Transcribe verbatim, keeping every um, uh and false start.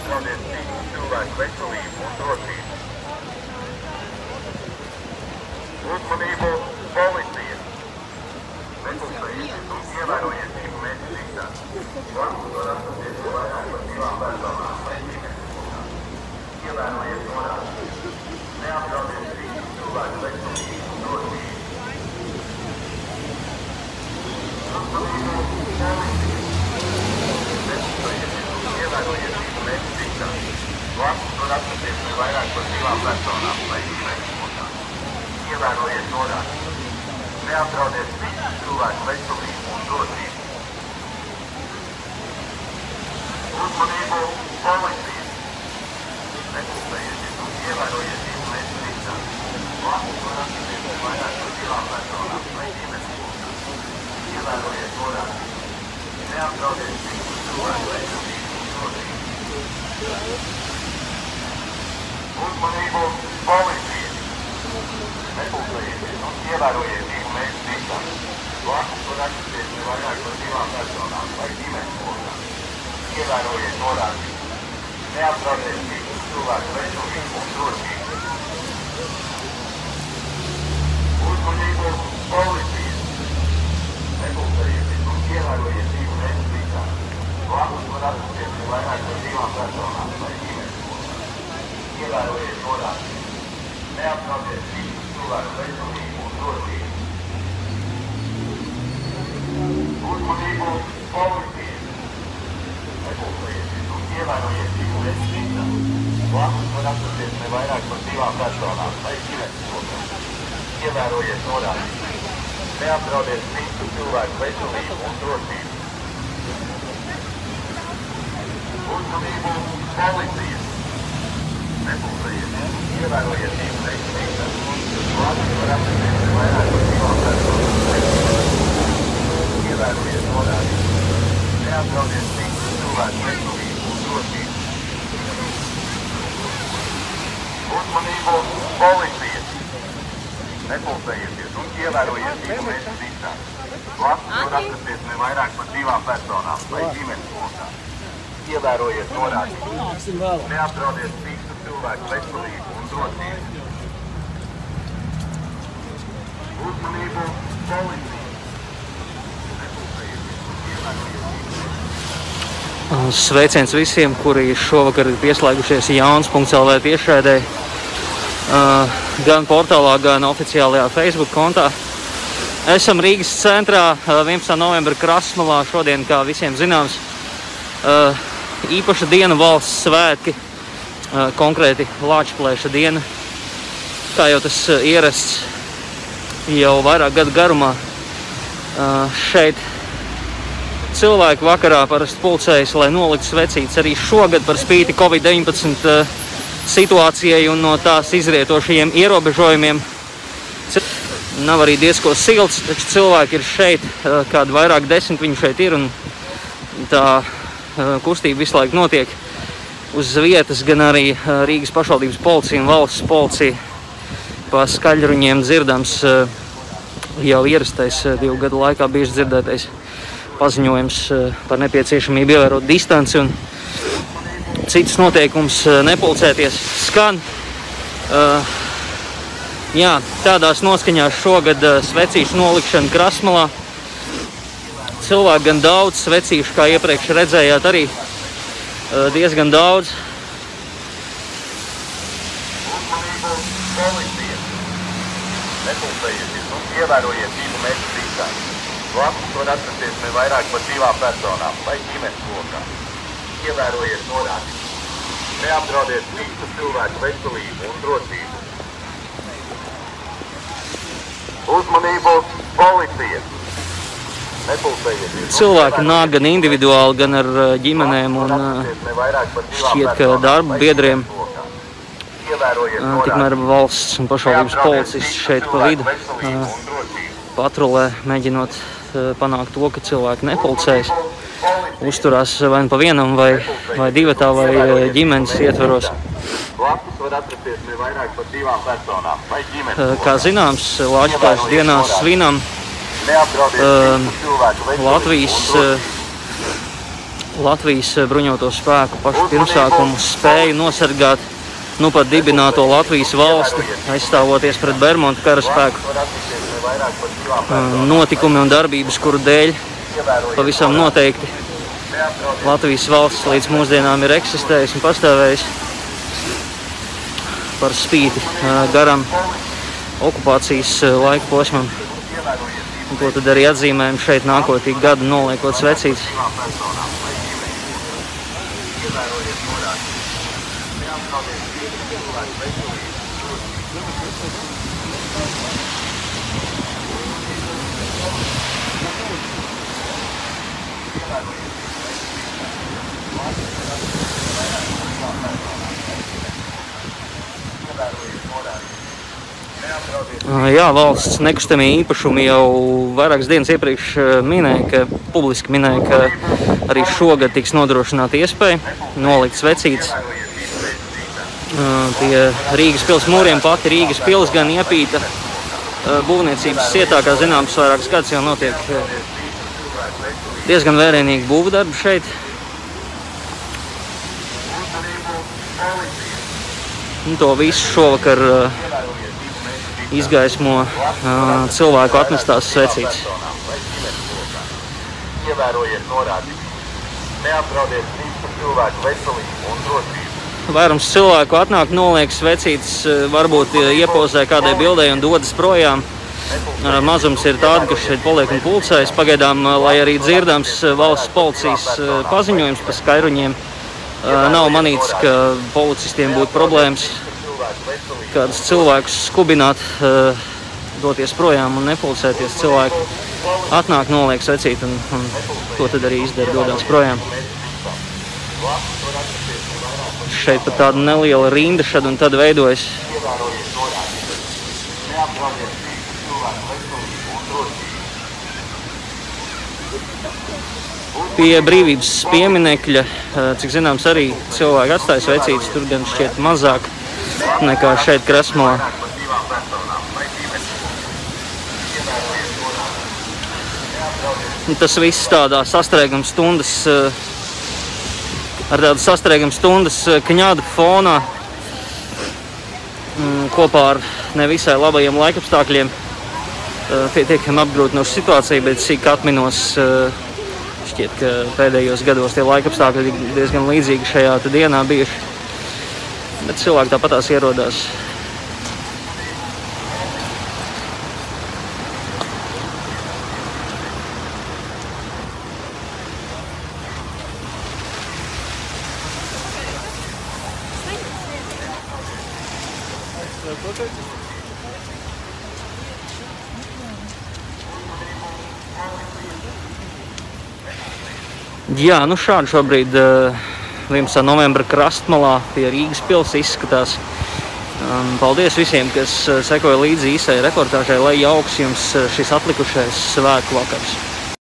Neapdraudiet citu cilvēku veselību un drošību. Uzmanību, policija! Neklusējiet un ievērojiet divu metru distanci. Blakus var atrasties vairāk par divām personām vai ģimenes locekļiem. Ievērojiet norādes. Neapdraudiet citu cilvēku veselību un drošību. Uzmanību, policija! Neklusējiet un ievērojiet divu metru distanci. Blakus var atrasties vairāk par divām personām vai ģimenes locekļiem. Ievērojiet norādes. Neapdraudiet citu cilvēku veselību un drošību. Uzmanību, policija! Neklusējieties un ievērojiet divu metru distanci. Blakus var atrasties vairāk par divām personām vai ģimenes locekļiem. Ievērojiet norādes. Neapdraudiet citu cilvēku veselību un drošību. Uzmanību, policija! Neklusējieties un ievērojiet divu metru distanci. Blakus var atrasties vairāk par divām personām vai ģimenes locekļiem. Ievērojiet norādes. Neapdraudiet citu cilvēku veselību un drošību. Uzmanību, policija! Neklusējieties un ievērojiet divu metru distanci. Blakus var atrasties vairāk par divām personām vai ģimenes locekļiem. Ievērojiet norādes. Neapdraudiet citu cilvēku veselību un drošību. Uzmanību, policija! Neklusējieties un ievērojiet divu metru distanci. Blakus var atrasties ne vairāk par divām personām vai ģimenes locekļiem. Ievērojiet norādes. Neapdraudiet citu cilvēku veselību un drošību. Uzmanību, policija! Neklusējieties un ievērojiet divu metru distanci. Blakus var atrasties ne vairāk par divām personām vai ģimenes locekļiem. Ievērojiet norādes. Neapdraudiet citu cilvēku veselību un drošību. Uzmanību, policija! Neklusējieties un ievērojiet divu metru distanci. Blakus var atrasties ne vairāk par divām personām vai ģimenes locekļiem. Ievērojiet norādes. Neapdraudiet citu cilvēku veselību un drošību. Uzmanību, policija! Sveiciens visiem, kuri šovakar ir pieslēgušies Jauns punkts L V tiešraidē, gan portālā, gan oficiālajā Facebook kontā. Esam Rīgas centrā, vienpadsmitā novembra Krasmalā, šodien, kā visiem zināms, īpaša diena, valsts svētki, konkrēti Lāčplēša diena, kā jau tas ierasts jau vairāk gadu garumā. Šeit cilvēki vakarā parasti pulcējas, lai noliktu svecītes. Arī šogad par spīti Covid deviņpadsmit situācijai un no tās izrietošajiem ierobežojumiem nav arī diezko silts, taču cilvēki ir šeit, kādi vairāk desmit viņi šeit ir, un tā kustība visu laiku notiek uz vietas, gan arī Rīgas pašvaldības policija un valsts policija. Pa skaļruņiem dzirdams jau ierastais divu gadu laikā bieži dzirdētais paziņojums par nepieciešamību ievērot distanci un citus noteikumus nepulcēties skan. Jā, tādās noskaņās šogad svecīšu nolikšana Krasmalā. Cilvēki gan daudz, svecīšu, kā iepriekš redzējāt, arī diezgan daudz. Uzmanību, policija! Neklusējieties un ievērojiet divu metru distanci. Blakus var atrasties ne vairāk par divām personām vai ģimenes locekļiem. Ievērojiet norādes. Neapdraudiet citu cilvēku veselību un drošību. Uzmanību, policija! Nepulcējieties. Cilvēki nāk gan individuāli, gan ar ģimenēm un šķiet, ka darba biedriem. Tikmēr valsts un pašvaldības policisti šeit pa vidu patrulē, mēģinot panākt to, ka cilvēki nepulcējas. Uzturās vai nu pa vienam, vai, vai divatā, vai ģimenes ietveros. Kā zināms, Lāčplēša dienā svinam uh, Latvijas uh, Latvijas bruņoto spēku pašu pirmsākumu spēju nosargāt nu pat dibināto Latvijas valsti, aizstāvoties pret Bermontu karaspēku notikumi un darbības, kuru dēļ pavisam noteikti Latvijas valsts līdz mūsdienām ir eksistējis un pastāvējis par spīti garam okupācijas laika posmam. Un to tad arī atzīmējam šeit nākotīgi gadu noliekot svecītes. Jā, valsts nekustamie īpašumi jau vairākas dienas iepriekš minēja, ka publiski minēja, ka arī šogad tiks nodrošināta iespēja nolikt svecītes pie Rīgas pils mūriem. Pati Rīgas pils gan iepīta būvniecības sietā, kā zināms, vairākas gadus jau notiek diezgan vērienīgi būvdarbi šeit. Un to visu šovakar izgaismo uh, cilvēku atnestās svecītes. Ievērojiet norādījumus. Neapdraudiet citu cilvēku veselību un drošību. Vairums cilvēku atnāk, noliek svecītes, varbūt iepozē kādai bildei un dodas projām. Mazums ir tāda, kas šeit paliek un pulcējas. Pagaidām, lai arī dzirdams valsts policijas paziņojums par skairuņiem, nav manīts, ka policistiem būtu problēmas kādus cilvēkus skubināt, doties projām un nepulcēties. Cilvēki atnāk, noliek svecīt un, un to tad arī izdara, dodās projām. Šeit pat tāda neliela rinda šad un tad veidojas. Pie brīvības pieminekļa, cik zināms, arī cilvēki atstāja svecītes, tur gan šķiet mazāk nekā šeit Krasmalā. Tas viss tādā sastrēgums stundas, ar tādu sastrēgums stundas kņādu fonā, kopā ar nevisai labajiem laikapstākļiem, pietiekami apgrūtinoša situācija, bet cik atminos, šķiet, ka pēdējos gados tie laikapstākļi diezgan līdzīgi šajā dienā bijuši. Bet cilvēki tāpatās ierodās. Jā, nu šādi šobrīd vienpadsmitā novembra Krastmalā pie Rīgas pils izskatās. Paldies visiem, kas sekoja līdzi īsai reportāžai, lai jauks jums šis atlikušais svētku vakars.